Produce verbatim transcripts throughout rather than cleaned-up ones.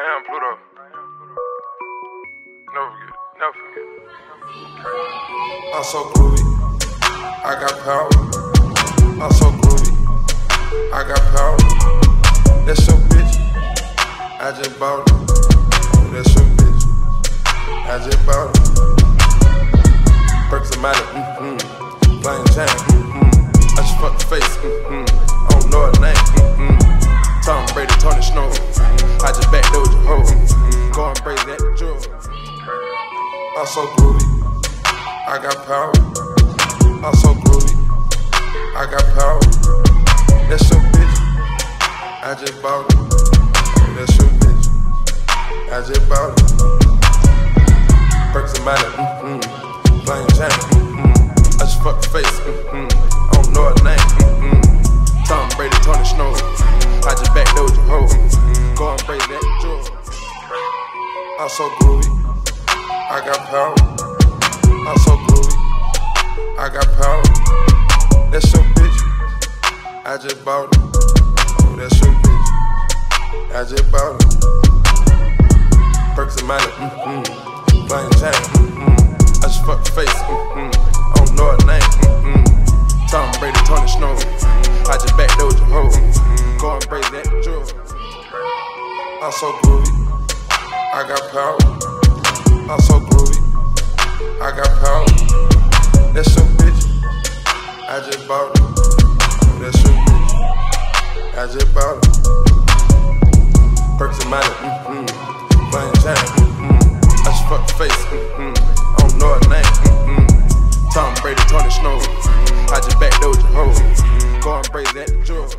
I am Pluto. Never forget, never forget. I'm so groovy, I got power. I'm so groovy, I got power. That's your bitch, I just bought it. That's your bitch, I just bought it. Perks of Miley, mm-hmm. Plain Jane, mm-hmm. I just fucked the face, mm-hmm. I don't know her name, mm-hmm. Tom Brady, Tony Snow, mm-hmm. I just backdoored your hoe, mm-hmm. Going crazy at the jewel. I'm so groovy, I got power. I'm so groovy, I got power. That's your bitch, I just bought it. That's your bitch, I just bought it. Perks of Miley, mm-hmm. Plain Jane, mm-hmm. I just fucked the face, mm-hmm. I don't know her name, mm-hmm. Tom Brady, Tony Snow, mm-hmm. I just backdoored your hoe, mm-hmm. Going crazy at the jewel. I'm so groovy, I got power. I'm so groovy, I got power. That's your bitch, I just bought it. Oh, that's your bitch, I just bought it. Perks of Miley, mm-hmm. Plain Jane, mm-hmm. I just fucked the face, mm-hmm. I don't know her name, mm-hmm. Tom Brady, Tony Snow, mm-hmm. I just backdoored your hoe, mm-hmm. Going crazy at the jewel. I'm so groovy, I got power. I'm so groovy, I got power. That's your bitch, I just bought it. That's your bitch, I just bought it. Perks of Miley, mm-hmm. Plain Jane, mm-hmm. I just fucked the face, mm-hmm. I don't know her name, mm-hmm. Tom Brady, Tony Snow, mm-hmm. I just backdoored your hoe, mm-hmm. Going crazy at the jewel.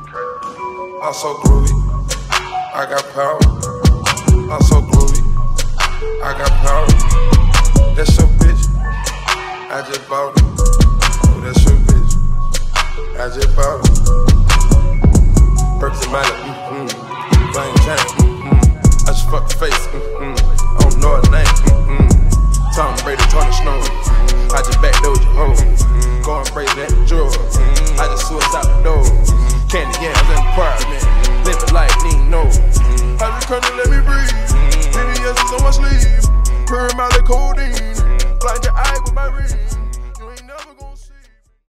I'm so groovy, I got power. I'm so groovy, I got power. That's your bitch, I just bought it. Oh, that's your bitch, I just bought it. Perks of Miley, mm-hmm. Plain Jane, mm-hmm. I just fucked the face, mm-hmm. I don't know her name, mm-hmm. Tom Brady, Tony Snow, mm-hmm. I just backdoored your hoe, mm-hmm. Going crazy at the jewel, mm-hmm. I just suicide the door, mm-hmm. Candy yams in the apartment, living like Nino. I just couldn't live